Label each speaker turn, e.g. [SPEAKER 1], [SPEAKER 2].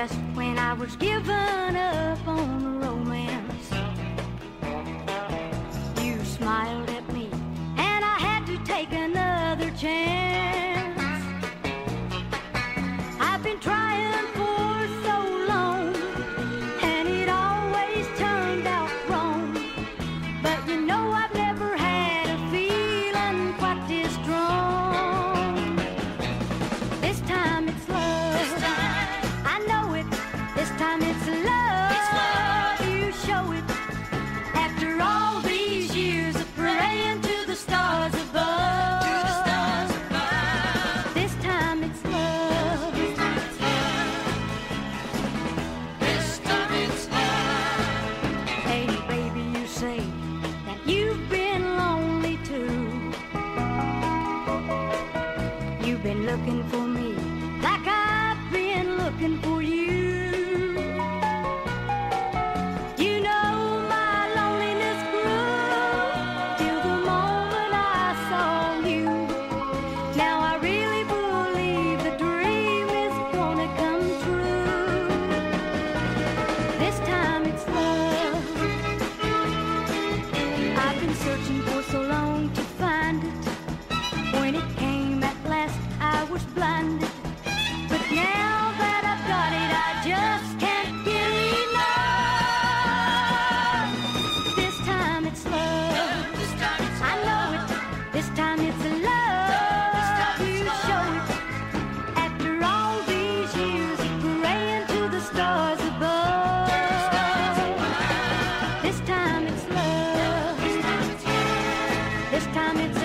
[SPEAKER 1] just when I was giving up on romance, you smiled at me and I had to take another chance. I've been trying for so long and it always turned out wrong, but you know I've never had a feeling quite this strong. This time it's love. This time. I know it. This time it's love. It's love. You show it. After all these years of praying to the stars above. To the stars above. This time it's love. This time it's love. This time it's love. Hey baby, you say that you've been lonely too. You've been looking for me like I've been looking for you. You know my loneliness grew till the moment I saw you. Now I really believe the dream is gonna come true. This time it's love. I've been searching for so long to find it. When it came at last, I was blinded. But now that I've got it, I just can't get enough. This time it's love. This time it's love. I know it. This time it's love. This time it's you show it. After all these years of praying to the stars above. This time it's love. This time it's love. This time it's